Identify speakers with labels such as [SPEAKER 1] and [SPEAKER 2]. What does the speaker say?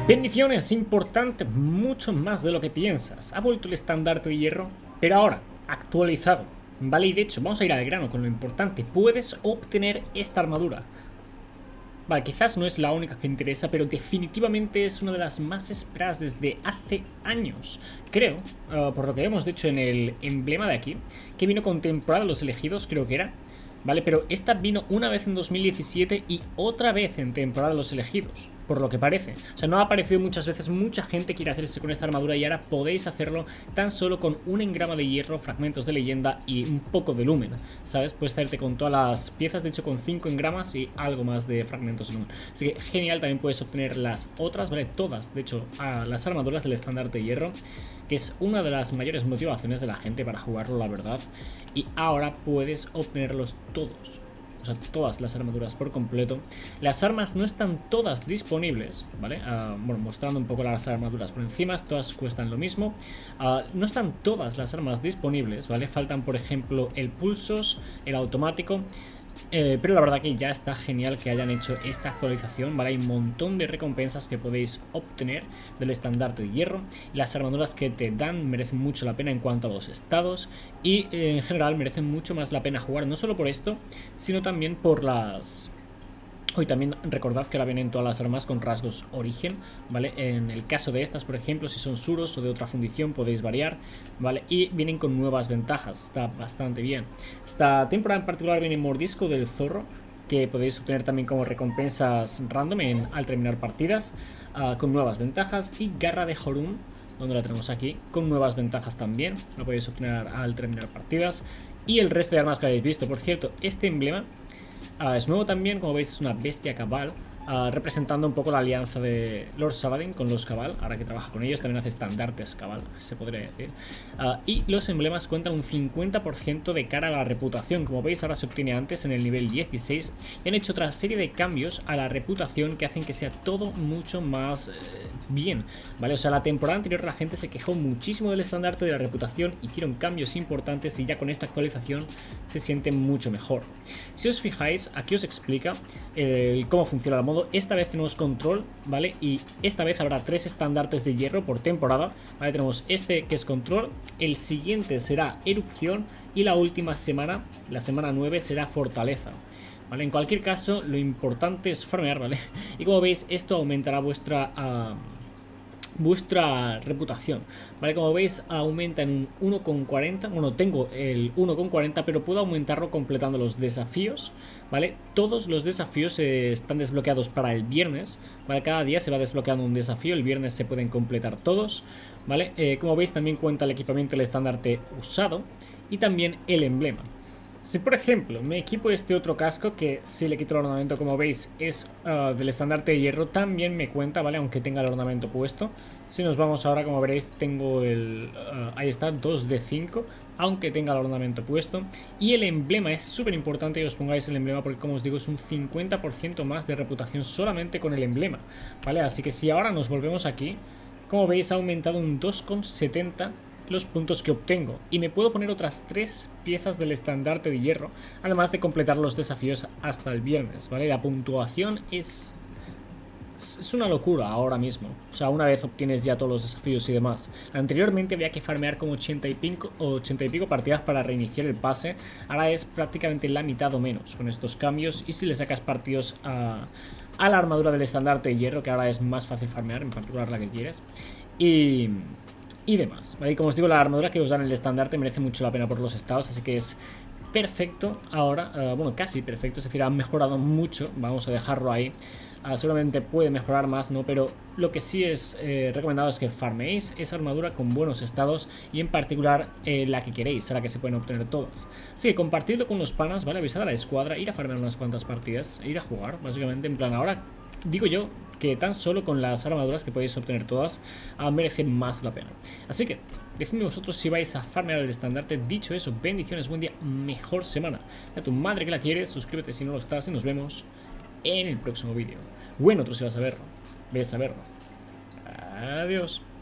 [SPEAKER 1] Bendiciones, importante, mucho más de lo que piensas. Ha vuelto el estandarte de hierro, pero ahora, actualizado. Vale, y de hecho, vamos a ir al grano con lo importante. Puedes obtener esta armadura. Vale, quizás no es la única que interesa, pero definitivamente es una de las más esperadas desde hace años. Creo, por lo que hemos dicho en el emblema de aquí, que vino con temporada de los elegidos, creo que era. Vale, pero esta vino una vez en 2017 y otra vez en temporada de los elegidos, por lo que parece. O sea, no ha aparecido muchas veces, mucha gente quiere hacerse con esta armadura y ahora podéis hacerlo tan solo con un engrama de hierro, fragmentos de leyenda y un poco de lumen, ¿sabes? Puedes hacerte con todas las piezas, de hecho con 5 engramas y algo más de fragmentos de lumen. Así que genial, también puedes obtener las otras, ¿vale? Todas, de hecho, las armaduras del estandarte de hierro, que es una de las mayores motivaciones de la gente para jugarlo, la verdad. Y ahora puedes obtenerlos todos. O sea, todas las armaduras por completo. Las armas no están todas disponibles, ¿vale? Bueno, mostrando un poco las armaduras por encima, todas cuestan lo mismo. No están todas las armas disponibles, ¿vale? Faltan, por ejemplo, el pulsos, el automático. Pero la verdad que ya está genial que hayan hecho esta actualización, ¿vale? Hay un montón de recompensas que podéis obtener del estandarte de hierro. Las armaduras que te dan merecen mucho la pena en cuanto a los estados. Y en general merecen mucho más la pena jugar, no solo por esto, sino también por las... Hoy también recordad que ahora vienen todas las armas con rasgos origen, ¿vale? En el caso de estas, por ejemplo, si son suros o de otra fundición podéis variar, ¿vale? Y vienen con nuevas ventajas, está bastante bien. Esta temporada en particular viene Mordisco del Zorro, que podéis obtener también como recompensas random al terminar partidas, con nuevas ventajas. Y Garra de Jorun, donde la tenemos aquí, con nuevas ventajas también, lo podéis obtener al terminar partidas. Y el resto de armas que habéis visto, por cierto, este emblema... es nuevo también, como veis es una bestia cabal, representando un poco la alianza de Lord Saladin con los cabal. Ahora que trabaja con ellos también hace estandartes cabal, se podría decir. Y los emblemas cuentan un 50% de cara a la reputación. Como veis ahora se obtiene antes en el nivel 16. Y han hecho otra serie de cambios a la reputación que hacen que sea todo mucho más bien, ¿vale? O sea, la temporada anterior la gente se quejó muchísimo del estandarte de la reputación, hicieron cambios importantes y ya con esta actualización se siente mucho mejor. Si os fijáis, aquí os explica cómo funciona el modo. Esta vez tenemos control, ¿vale? Y esta vez habrá 3 estandartes de hierro por temporada, ¿vale? Tenemos este que es control, el siguiente será erupción y la última semana, la semana 9, será fortaleza. ¿Vale? En cualquier caso, lo importante es farmear, ¿vale? Y como veis, esto aumentará vuestra reputación, ¿vale? Como veis, aumenta en un 1,40. Bueno, tengo el 1,40, pero puedo aumentarlo completando los desafíos, ¿vale? Todos los desafíos están desbloqueados para el viernes, ¿vale? Cada día se va desbloqueando un desafío, el viernes se pueden completar todos, ¿vale? Como veis, también cuenta el equipamiento del estandarte usado y también el emblema. Si por ejemplo me equipo este otro casco, que si le quito el ornamento, como veis es del estandarte de hierro, también me cuenta, ¿vale? Aunque tenga el ornamento puesto. Si nos vamos ahora, como veréis, tengo el... ahí está, 2 de 5, aunque tenga el ornamento puesto. Y el emblema es súper importante que os pongáis el emblema, porque como os digo es un 50% más de reputación solamente con el emblema, ¿vale? Así que si ahora nos volvemos aquí, como veis ha aumentado un 2,70 los puntos que obtengo, y me puedo poner otras 3 piezas del estandarte de hierro, además de completar los desafíos hasta el viernes, ¿vale? La puntuación es una locura ahora mismo. O sea, una vez obtienes ya todos los desafíos y demás. Anteriormente había que farmear como 80 y pico partidas para reiniciar el pase. Ahora es prácticamente la mitad o menos con estos cambios. Y si le sacas partidos a la armadura del estandarte de hierro, que ahora es más fácil farmear, en particular la que quieres, y demás, ¿vale? Y como os digo, la armadura que os dan el estandarte merece mucho la pena por los estados, así que es perfecto ahora, bueno, casi perfecto, es decir, ha mejorado mucho, vamos a dejarlo ahí. Seguramente puede mejorar más, ¿no? Pero lo que sí es recomendado es que farmeéis esa armadura con buenos estados, y en particular la que queréis, ahora que se pueden obtener todas. Así que compartidlo con los panas, ¿vale? Avisad a la escuadra, ir a farmear unas cuantas partidas, ir a jugar, básicamente, en plan, ahora digo yo que tan solo con las armaduras que podéis obtener todas merecen más la pena. Así que decidme vosotros si vais a farmear el estandarte. Dicho eso, bendiciones, buen día, mejor semana. A tu madre que la quieres, suscríbete si no lo estás y nos vemos en el próximo vídeo. Bueno, otro si vas a verlo, ves a verlo. Adiós.